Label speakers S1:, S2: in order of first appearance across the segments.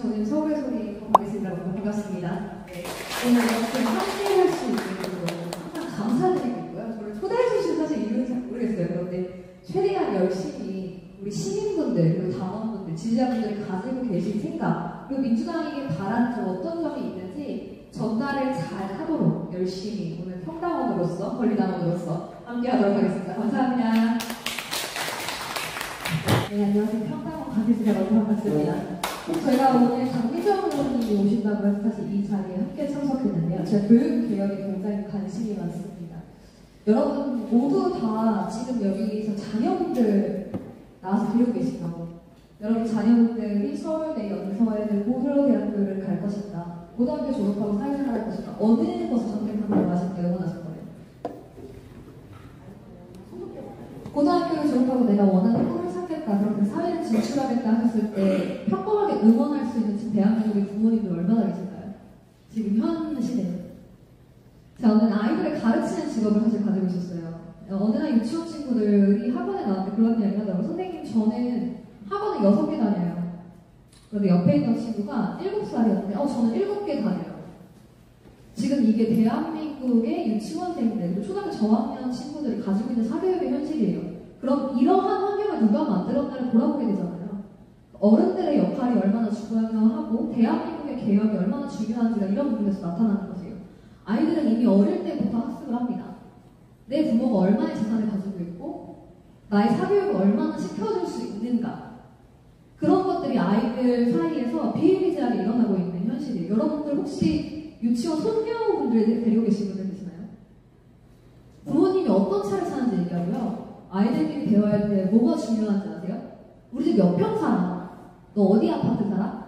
S1: 저는 서울의 소리 반갑습니다. 반갑습니다. 네, 오늘 이렇게 함께 할 수 있는 거 항상 감사드리고 있고요. 저를 초대해 주신 사실 이유는 잘 모르겠어요. 그런데 최대한 열심히 우리 시민분들, 그리고 당원분들, 지지자분들이 가지고 계신 생각, 그리고 민주당에게 바라는 점 어떤 점이 있는지 전달을 잘 하도록 열심히 오늘 평당원으로서, 권리당원으로서 함께 하도록 하겠습니다. 감사합니다. 네, 안녕하세요. 평당원 강혜수가 너무 반갑습니다. 저희가 오늘 장미정 의원님이 오신다고 해서 사실 이 자리에 함께 참석했는데요. 제가 교육개혁에 굉장히 관심이 많습니다. 여러분 모두 다 지금 여기서 자녀분들 나와서 배우고 계시다고. 여러분 자녀분들이 서울대, 연서에는 고려대학교를 갈 것인가, 고등학교 졸업하고 사회생활 할 것인가, 어느 것을 선택한다고 하실 때 응원하실 거예요? 고등학교를 졸업하고 내가 원하는 꿈을 찾겠다, 그렇게 사회를 진출하겠다 하셨을 때 평범하게 응원할 수 있는 지금 대한민국의 부모님들 얼마나 계실까요? 지금 현 시대에. 저는 아이들을 가르치는 직업을 사실 가지고 있었어요. 어느 날 유치원 친구들이 학원에 나왔는데 그런 이야기 하더라고요. 선생님, 저는 학원을 6개 다녀요. 그런데 옆에 있던 친구가 7살이었는데 저는 7개 다녀요. 지금 이게 대한민국의 유치원생들, 초등학교 저학년 친구들이 가지고 있는 사교육의 현실이에요. 그럼 이러한 환경을 누가 만들었나를 돌아보게 되잖아요. 어른들의 역할이 얼마나 중요하고 대한민국의 개혁이 얼마나 중요한지가 이런 부분에서 나타나는 것이에요. 아이들은 이미 어릴 때부터 학습을 합니다. 내 부모가 얼마나 재산을 가지고 있고 나의 사교육을 얼마나 시켜줄 수 있는가, 그런 것들이 아이들 사이에서 비일비재하게 일어나고 있는 현실이에요. 여러분들 혹시 유치원 손녀분들 데리고 계신 분들 계시나요? 부모님이 어떤 차를 사는지 얘기하고요. 아이들끼리 대화할 때 뭐가 중요한지 아세요? 우리 집 몇 평 살아? 너 어디 아파트 살아?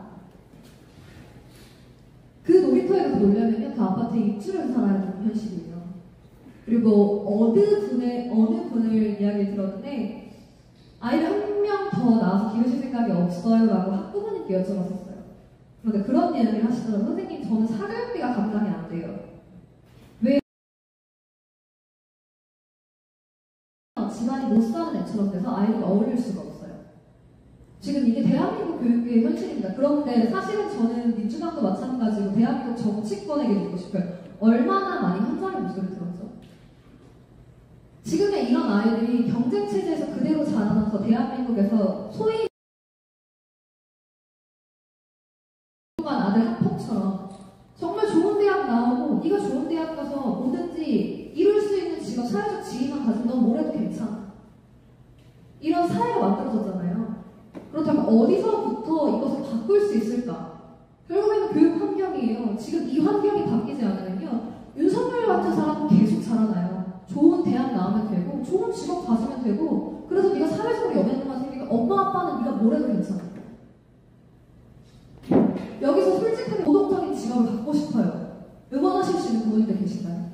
S1: 그 놀이터에 가서 놀려면요, 그 아파트에 입주를 살아야 되는 현실이에요. 그리고 어느 분을 이야기를 들었는데 아이를 한 명 더 낳아서 기르실 생각이 없어요? 라고 학부모님께 여쭤봤었어요. 그런데 그런 이야기를 하시더라고요. 선생님, 저는 사교육비가 감당이 안 돼요. 왜? 집안이 못 사는 애처럼 돼서 아이들과 어울릴 수가 없어요. 지금 이게 대한민국 교육의 현실입니다. 그런데 사실은 저는 민주당도 마찬가지고 대한민국 정치권에게 묻고 싶어요. 얼마나 많이 현장의 목소리를 들었죠? 지금의 이런 아이들이 경쟁체제에서 그대로 자라나서 대한민국에서 소위 아들 학폭처럼 정말 좋은 대학 나오고 네가 좋은 대학 가서 뭐든지 이룰 수 있는 직업, 사회적 지위만 가지면 넌 뭘 해도 괜찮아, 이런 사회가 만들어졌잖아요. 그렇다면 어디서부터 이것을 바꿀 수 있을까? 결국에는 교육 환경이에요. 지금 이 환경이 바뀌지 않으면요, 윤석열 같은 사람은 계속 자라나요. 좋은 대학 나오면 되고 좋은 직업 가지면 되고, 그래서 네가 사회적으로 영향력만 생기니까 엄마 아빠는 네가 뭘 해도 괜찮아. 여기서 솔직하게 도덕적인 직업을 갖고 싶어요. 응원하실 수 있는 부모님들 계신가요?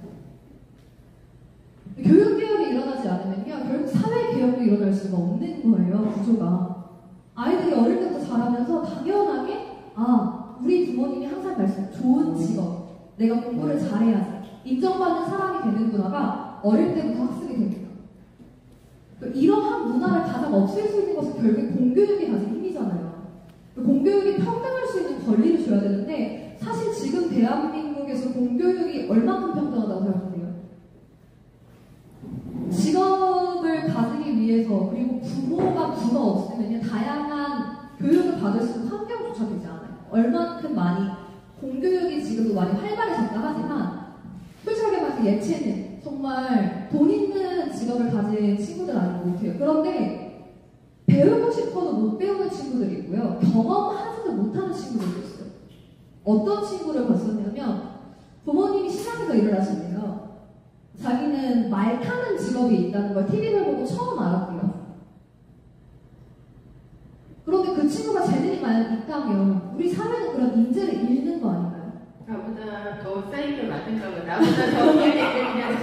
S1: 교육개혁이 일어나지 않으면요, 결국 사회개혁도 일어날 수가 없는 거예요, 구조가. 아이들이 어릴 때부터 자라면서 당연하게 우리 부모님이 항상 말씀해요. 좋은 직업, 내가 공부를 잘해야지, 인정받는 사람이 되는 문화가 어릴 때부터 학습이 됩니다. 이러한 문화를 가장 없앨 수 있는 것은 결국 공교육이 가진 힘이잖아요. 공교육이 평등할 수 있는 권리를 줘야 되는데 사실 지금 대한민국에서 공교육이 얼마큼 평등하다고 생각하세요? 직업을 가지기 위해서, 그리고 부모가 없으면 다양한 교육을 받을 수 있는 환경조차 되지 않아요. 얼만큼 많이 공교육이 지금도 많이 활발해졌다 하지만 솔직하게 말해서 예체능, 정말 돈 있는 직업을 가진 친구들 아니고 못해요. 그런데 배우고 싶어도 못 배우는 친구들이 있고요, 경험하지도 못하는 친구들도 있어요. 어떤 친구를 봤었냐면 부모님이 시장에서 일을 하신대요. 자기는 말 타는 직업이 있다는 걸 TV를 보고 처음 알았고요. 그런데 그 친구가 재능이 만약 있다면 우리 사회는 그런 인재를 잃는 거 아닌가요?
S2: 나보다 더 사이를 맡은가 봐. 나보다 더 그냥.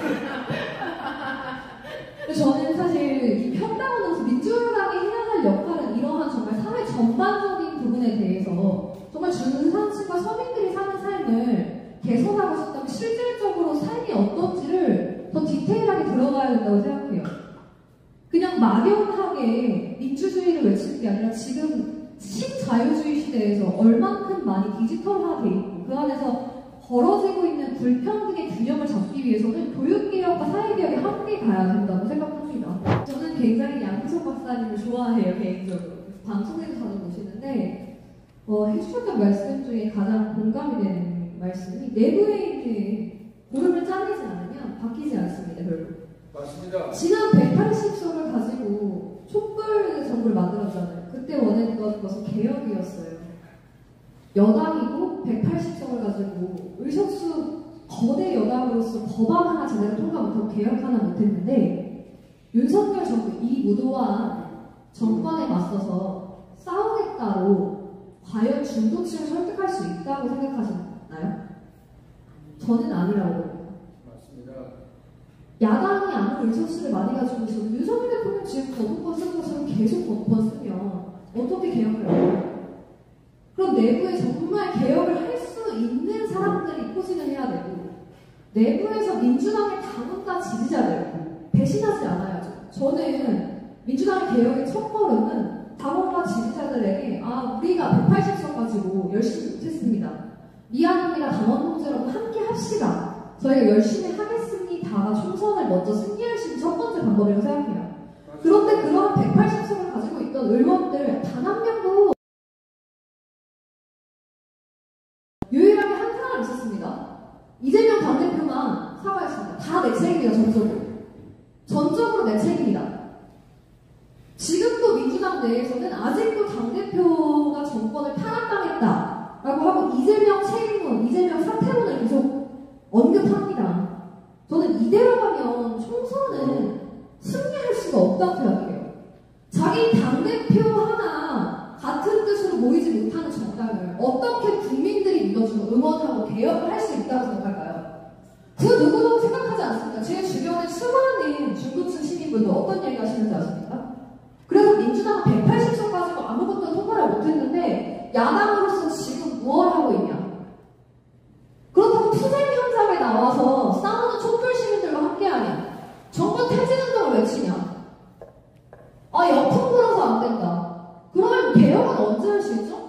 S1: 저는 사실 이 평당원으로서 민주당이 해야 할 역할은 이러한 정말 사회 전반적인 부분에 대해서 정말 중산층과 서민들이 사는 삶을 개선하고 싶다면 실질적으로 삶이 어떤지를 더 디테일하게 들어가야 된다고 생각해요. 그냥 막연하게 민주주의를 외치는 게 아니라 지금 신자유주의 시대에서 얼만큼 많이 디지털화돼 있고 그 안에서 벌어지고 있는 불평등의 균형을 잡기 위해서는 교육개혁과 사회개혁이 함께 가야 된다고 생각합니다. 저는 굉장히 양구석 박사님을 좋아해요, 개인적으로. 방송에서 자주 보시는데 해주셨던 말씀 중에 가장 공감이 되는 말씀이 내부에 있는 고름을 짜내지 않으면 바뀌지 않습니다, 별로.
S3: 맞습니다.
S1: 지난 180석을 가지고 촛불 정부를 만들었잖아요. 그때 원했던 것은 개혁이었어요. 여당이고 180석을 가지고 의석수 거대 여당으로서 법안 하나 제대로 통과 못하고 개혁 하나 못했는데 윤석열 정부 이 무도한 정권에 맞서서 싸우겠다로 과연 중도층을 설득할 수 있다고 생각하시나요? 저는 아니라고 봅니다.
S3: 맞습니다.
S1: 야당이 아무리 의석수를 많이 가지고 있어도 윤석열 대통령 지금 거부권 쓰는 것처럼 계속 거부권 쓰면 어떻게 개혁을 할까요? 그럼 내부에 정말 개혁을 할 수 있는 사람들이 포진을 해야 되고 내부에서 민주당의 당원과 지지자들 배신하지 않아야죠. 저는 민주당의 개혁의 첫걸음은 당원과 지지자들에게 우리가 180석 가지고 열심히 못했습니다. 미안합니다. 당원 동지여러분 함께 합시다. 저희가 열심히 하겠습니다가 총선을 먼저 승리할 수 있는 첫 번째 방법이라고 생각해요. 그런데 그런 180석을 가지고 있던 의원들 단 한 명도 유일하게 한 사람 있었습니다. 이재명 당대표만 사과했습니다. 다 내 책임이다, 전적으로. 전적으로 내 책임이다. 지금도 민주당 내에서는 아직도 당대표가 정권을 탄압당했다라고 하고 이재명 책임론, 이재명 사퇴론을 계속 언급합니다. 저는 이대로 가면 총선은 승리할 수가 없다고 생각해요. 자기 당대표 하나 같은 뜻으로 모이지 못하는 정당을 어떻게 국민들이 믿어주고 응원하고 개혁을 할 수 있다고 생각할까요? 그 누구도 생각하지 않습니다. 제 주변에 수많은 중도층 시민분들 어떤 얘기 하시는지 아십니까? 그래서 민주당은 180석 가지고 아무것도 통과를 못했는데 야당으로서 지금 무엇을 하고 있냐? 그렇다고 투쟁 현장에 나와서 싸우는 촛불 시민들과 함께하냐? 정권 퇴진운동을 외치냐? 역풍 불어서 안 된다. 그러면 개혁은 언제 할 수 있죠?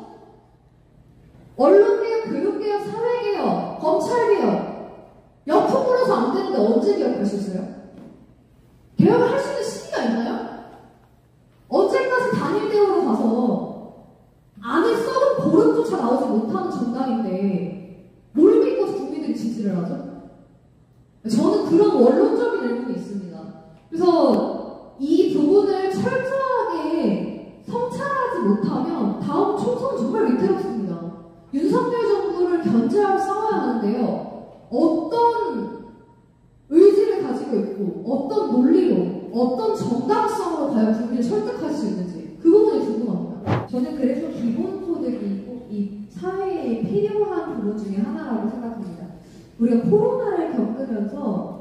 S1: 언론개혁, 교육개혁, 사회개혁, 검찰개혁 역풍 불어서 안 되는데 언제 개혁할 수 있어요? 개혁을 할 수 있는 시기가 있나요? 언제까지 단일 대우로 가서 안에 썩은 보름조차 나오지 못하는 정당인데 뭘 믿고 국민들이 지지를 하죠? 저는 그런 원론적인 의문이 있습니다. 그래서 이 부분을 철저하게 성찰하지 못하면 다음 총선은 정말 위태롭습니다. 윤석열 정부를 견제하고 싸워야 하는데요. 어떤 의지를 가지고 있고 어떤 논리로 어떤 정당성으로 과연 국민을 설득할 수 있는지 그 부분이 궁금합니다. 저는 그래서 기본소득이 이 사회에 필요한 부분 중에 하나라고 생각합니다. 우리가 코로나를 겪으면서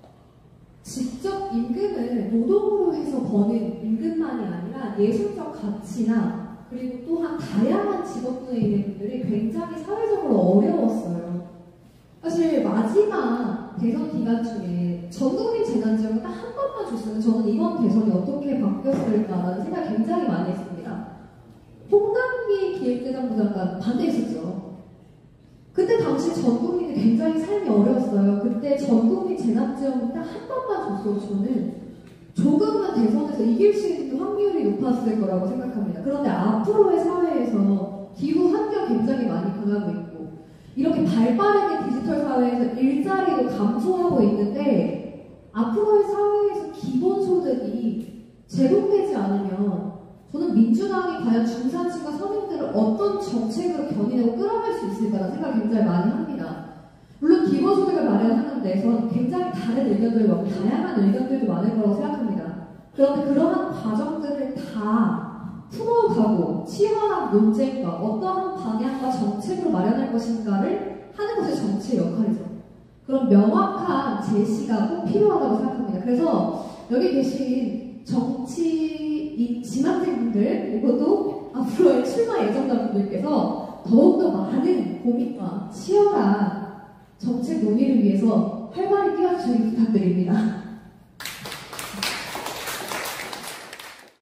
S1: 직접 임금을 노동으로 해서 버는 임금만이 아니라 예술적 가치나 그리고 또한 다양한 직업군에 있는 분들이 굉장히 사회적으로 어려웠어요. 사실 마지막 대선 기간 중에 전국민 재난지원을 딱 한 번만 줬으면 저는 이번 대선이 어떻게 바뀌었을까라는 생각 굉장히 많이 했습니다. 홍남기 기획재정부 장관 반대했었죠. 그때 당시 전 국민이 굉장히 삶이 어려웠어요. 그때 전 국민 재난지원을 딱 한 번만 줬어도 저는 조금은 대선에서 이길 수 있는 확률이 높았을 거라고 생각합니다. 그런데 앞으로의 사회에서 기후 환경 굉장히 많이 변하고 있고 이렇게 발빠르게 디지털 사회에서 일자리도 감소하고 있는데 앞으로의 사회에서 기본소득이 제공되지 않으면 저는 민주당이 과연 중산층과 서민들을 어떤 정책으로 견인하고 끌어갈 수 있을까라는 생각을 굉장히 많이 합니다. 물론 기본소득을 마련하는 데선 굉장히 다른 의견들이 많고 다양한 의견들도 많을 거라고 생각합니다. 그런데 그러한 과정들을 다 풀어가고 치열한 논쟁과 어떠한 방향과 정책으로 마련할 것인가를 하는 것이 정치의 역할이죠. 그런 명확한 제시가 꼭 필요하다고 생각합니다. 그래서 여기 계신 정치인 지망생분들 그리고 또 앞으로의 출마 예정자분들께서 더욱더 많은 고민과 치열한 정책 논의를 위해서 활발히 뛰어주시기 부탁드립니다.